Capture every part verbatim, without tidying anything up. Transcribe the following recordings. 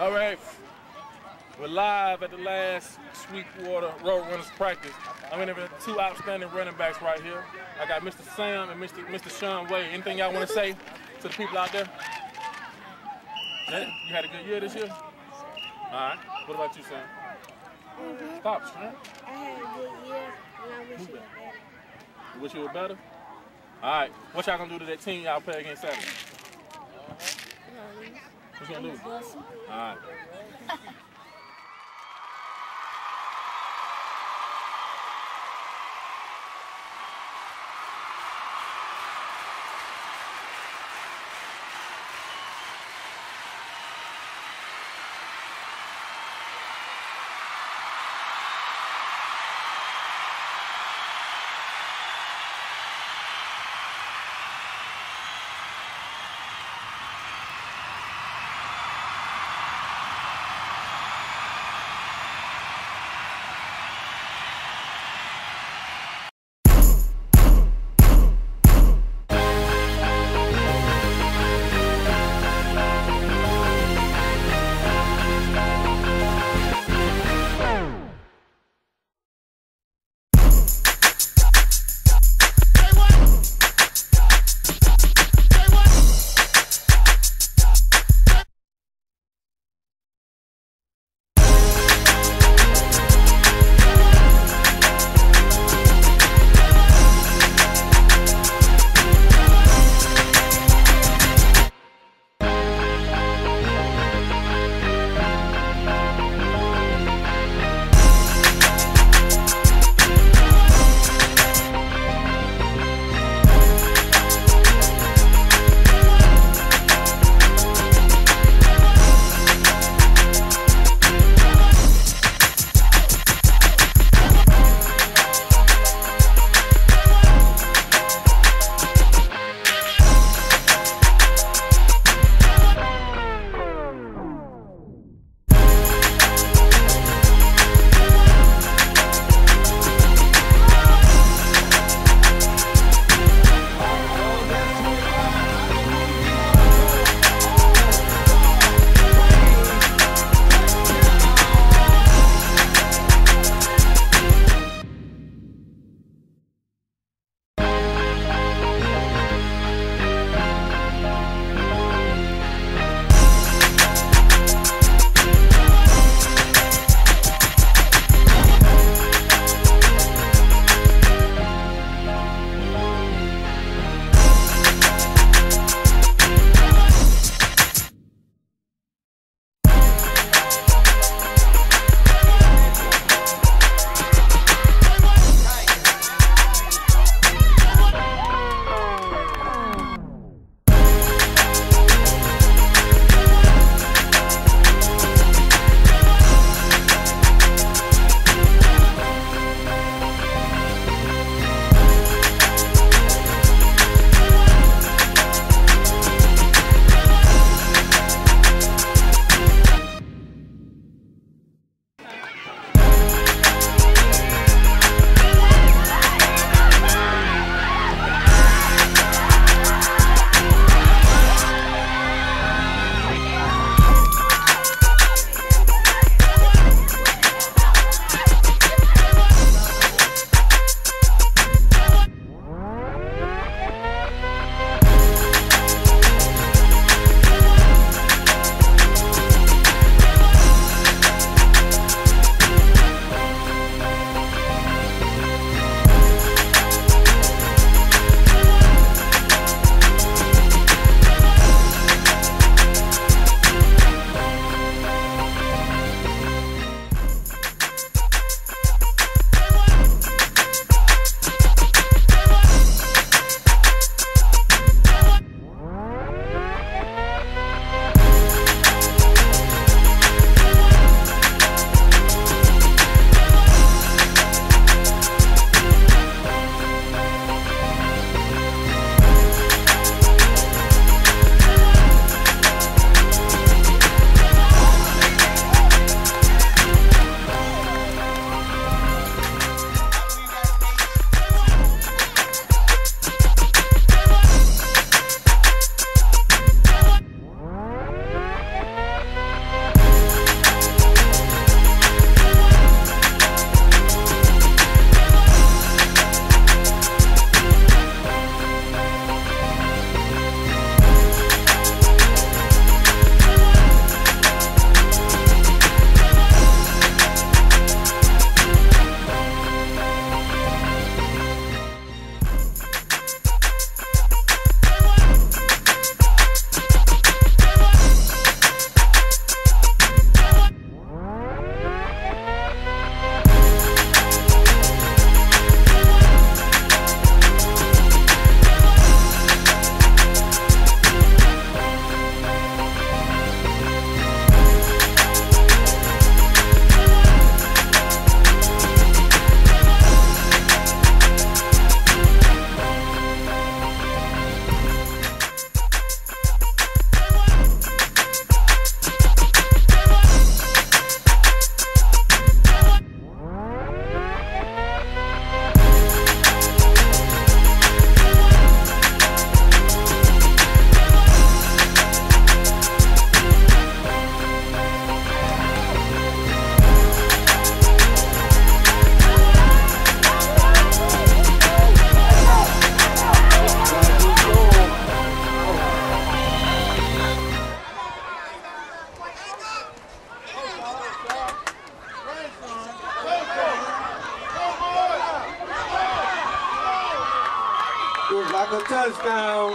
All right, we're live at the last Sweetwater Roadrunners practice. I'm in there with two outstanding running backs right here. I got Mister Sam and Mister Mister Sean Wade. Anything y'all want to say to the people out there? Yeah, you had a good year this year? All right. What about you, Sam? Mm-hmm. Pops, right? I had a good year, and I wish you were better. You wish you were better? All right. What y'all gonna do to that team y'all play against Saturday? What you gonna do? All right. Touchdown.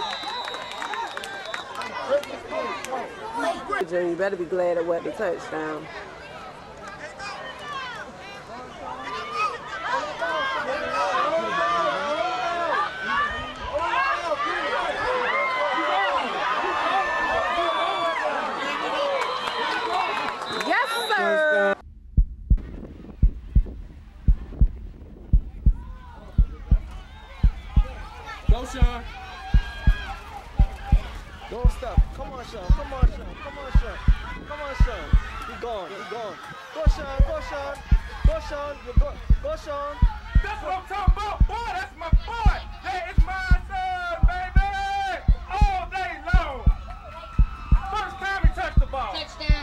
You better be glad it wasn't a touchdown. Yes, sir. Go, Sean. Don't stop. Come on, Sean. Come on, Sean. Come on, Sean. Come on, Sean. He gone. He gone. Go, Sean. Go, Sean. Go, Sean. You go. Go, Sean. That's what I'm talking about, boy. That's my boy. That is my son, baby. All day long. First time he touched the ball.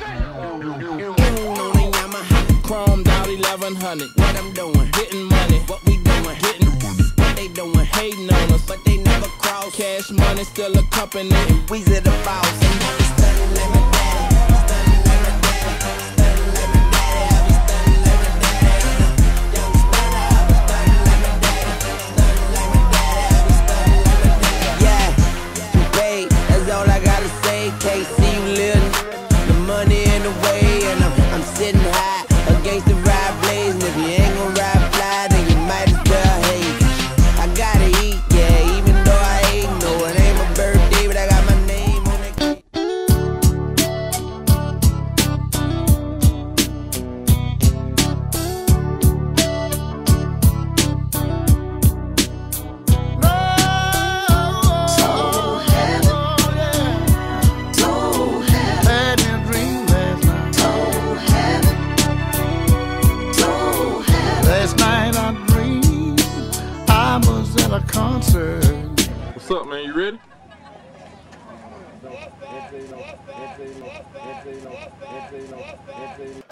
On the Yamaha, chromed out eleven hundred. What I'm doing, getting money. What we doing, getting money. What they doing, hating on us, but they never cross. Cash money still a company, and we's the boss. And I be stunning like my daddy, stunning like my daddy, stunning like my daddy. I be stunning like my daddy. Young stunner, I be stunning like my daddy, stunning like my daddy. I be stunning like my daddy. Yeah, you paid, that's all I gotta say. Can't see you living, the money in the way, and I'm, I'm sitting high against the ride blaze. And if you ain't gon' ride fly, then you might as well hate. I gotta eat, yeah, even though I ain't no, it ain't my birthday, but I got my name on it. A concert. What's up, man? You ready? No.